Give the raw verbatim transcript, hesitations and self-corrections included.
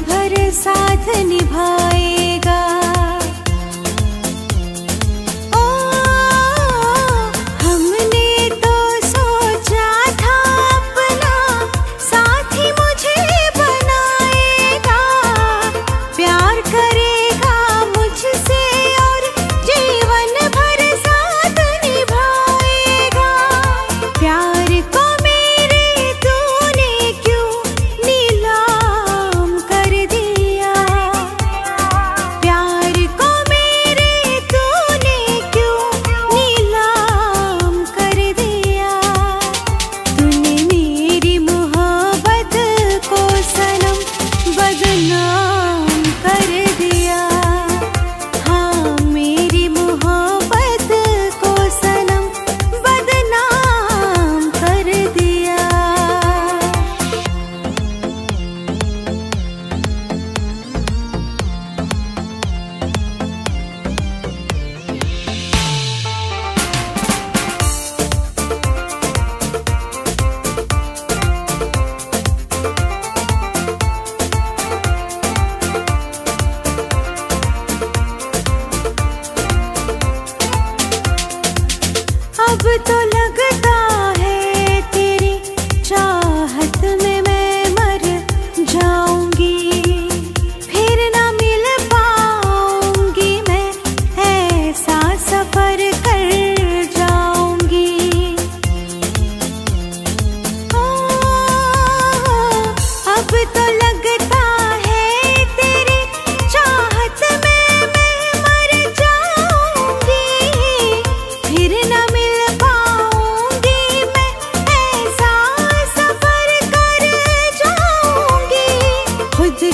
भर साथ निभाएगा। ओ हमने तो सोचा था अपना साथी मुझे बनाएगा, प्यार करेगा मुझसे और जीवन भर साथ निभाएगा। प्यार को अब तो लगता है तेरी चाहत में मैं मर जाऊंगी, फिर ना मिल पाऊंगी मैं, ऐसा सफर कर जाऊंगी। ओ, अब तो लगता है तेरी चाहत में मैं मर जाऊंगी, फिर ना मिल खुद